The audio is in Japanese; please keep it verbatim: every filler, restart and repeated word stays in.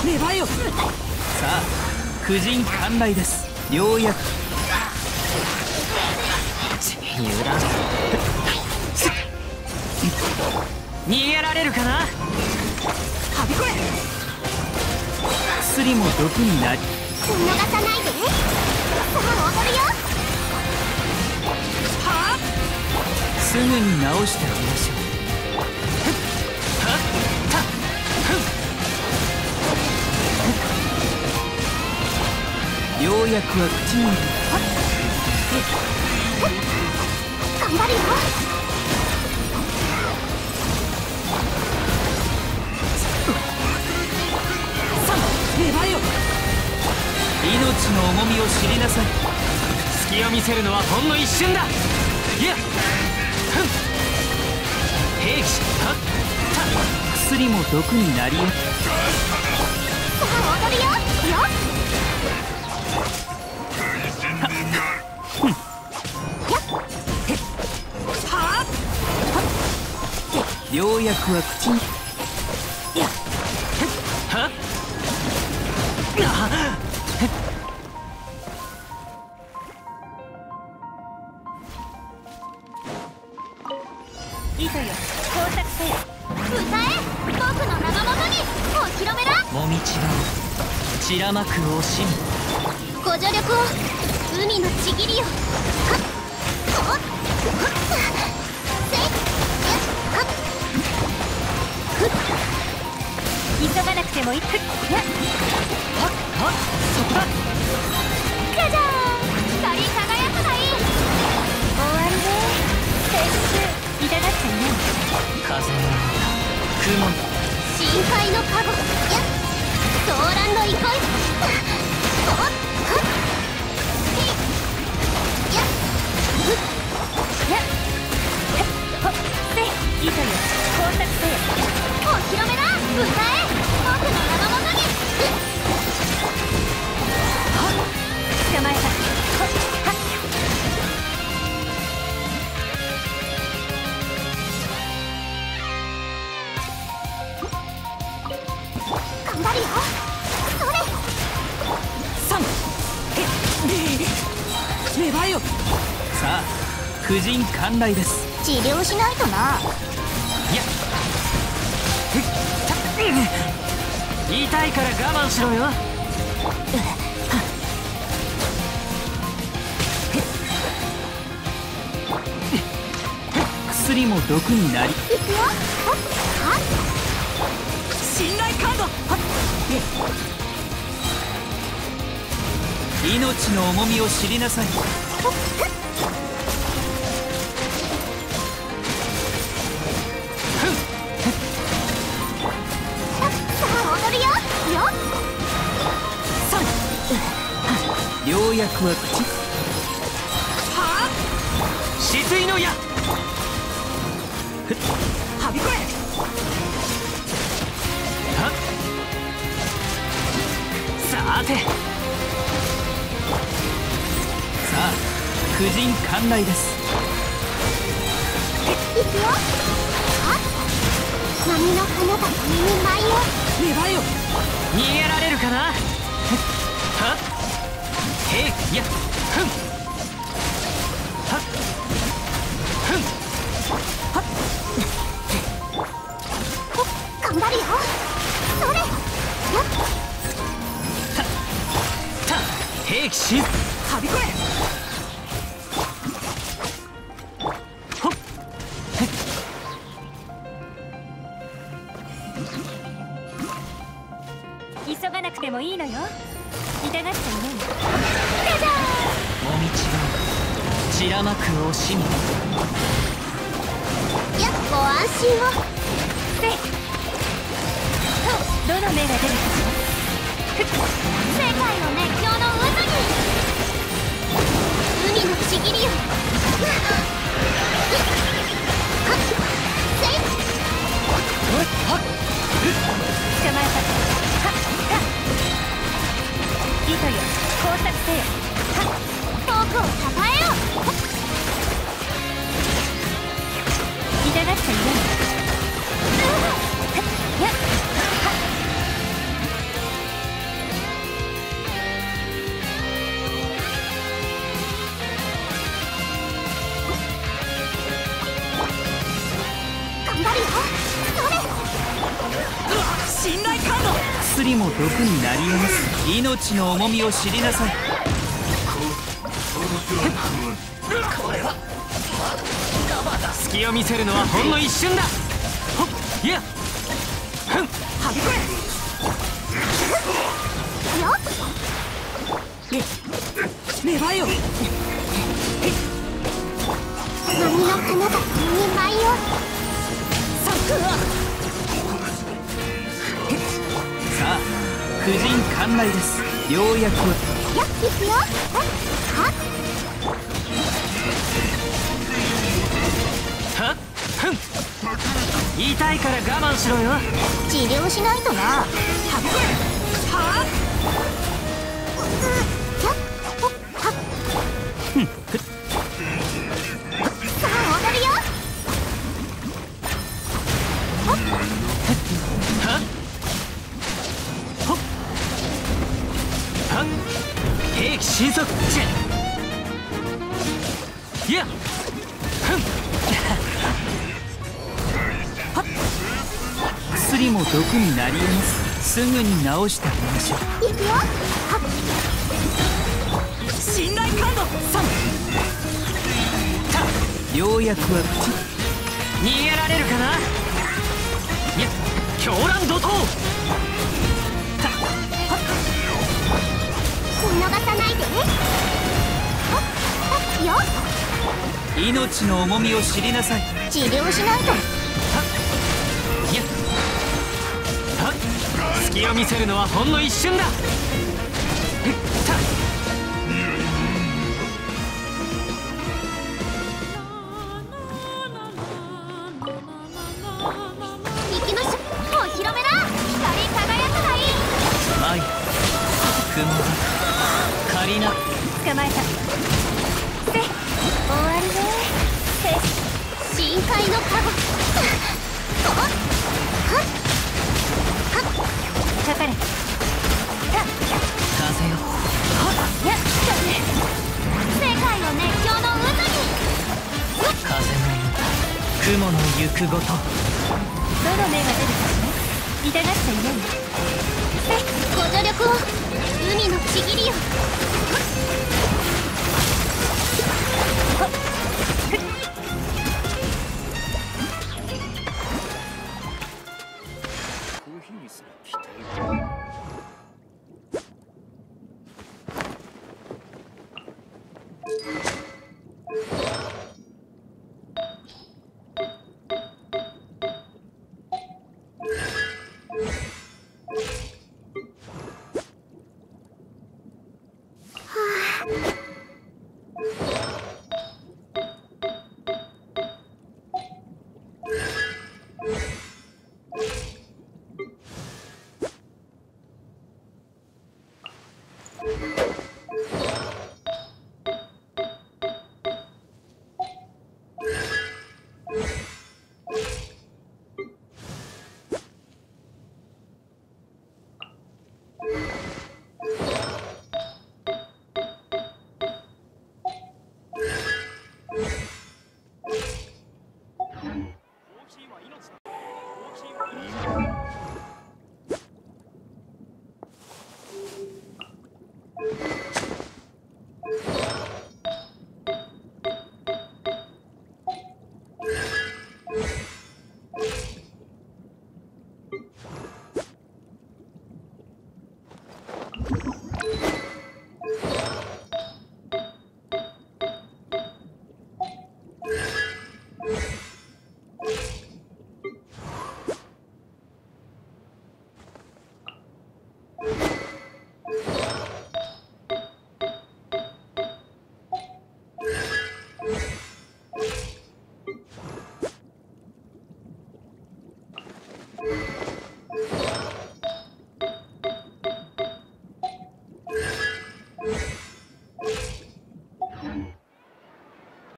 粘よ。さあ婦人観来です。ようやく油断逃げられるかな。はびこえ。薬も毒になり見逃さないで。さあ踊るよ。 はあすぐに直してあげましょう。はっはっようやくは口に頑張るよ。 さあ粘よ。命の重みを知りなさい。隙を見せるのはほんの一瞬だ。いやふん兵士はった薬も毒になりよ。 さあ踊るよ。よっようやくは口にやっはっ糸よ、工作せよ。歌え、僕の名のもとにお披露目だ。 もみちが散らまく惜しみ。 ご助力を海のちぎりよ。はっほっほっせいやっはっふっ急がなくてもいい。ふっやっはっはっそこだ。 じゃじゃーん、光り輝くがいい。終わりね。撤収痛がっちゃいない。 風の雲の深海のカゴやっソーランド憩い。ほっほっへいやっふっやっほっせい糸よ、工作せよ。お披露目だ。歌え、僕の名のもとに。はっ捕まえた。ほっはっ頑張るよ。それさん粘よ。さあ婦人観来です。 治療しないとな。 いや痛いから我慢しろよ。薬も毒になり。 いくよ。はっ信頼カード。命の重みを知りなさい。ようやくは口はあ止水の矢。はびこえ。はっさてさあ婦人観来です。 いくよ。はっ波の花が上に舞いよ。 粘よ。逃げられるかな。はっへいやふんはっふんはっ頑張るよ。それやったた兵器しはびこえ。ほっへっ急がなくてもいいのよ。痛がっちゃいない。 もみちが散らまく惜しみ。 やっご安心を。せいどの目が出るかしら。世界の熱狂の渦に海のちぎりよ。はっせいはっ捕まえた。はっはっ糸よ、工作せよ。はっ僕をたたえよ。痛がっちゃいない。やっはっ信頼感度。薬も毒になり得ます。命の重みを知りなさい。隙を見せるのはほんの一瞬だ。ほっいやふんはびこれ。粘りよ。 波の花がに舞いをさあ婦人館内です。ようやくやっいくよ。はっはっふん痛いから我慢しろよ。 治療しないとな。はっはっやっほっはっふんふっさあ踊るよ。 はっほっはっ兵器神速チェいやふんはっ薬も毒になり得ます。すぐに治してあげましょう。 いくよ。はっ信頼感度さんようやくは逃げられるかな。いや狂乱怒涛。 見逃さないで。はっはっよ。 命の重みを知りなさい。 治療しないと。 はっいやはっ隙を見せるのはほんの一瞬だ。ふった行きましょう。お披露目だ。光り輝くがいい。 マイ雲がカリナ。 捕まえた。せ終わりね。せ深海のカゴ。はっはっはっかかれ。 風よやっ世界を熱狂の渦に。 風の雲の行くごと。 どの目が出るかしら。痛がっちゃいないね。せご助力を海のちぎりよ。はっ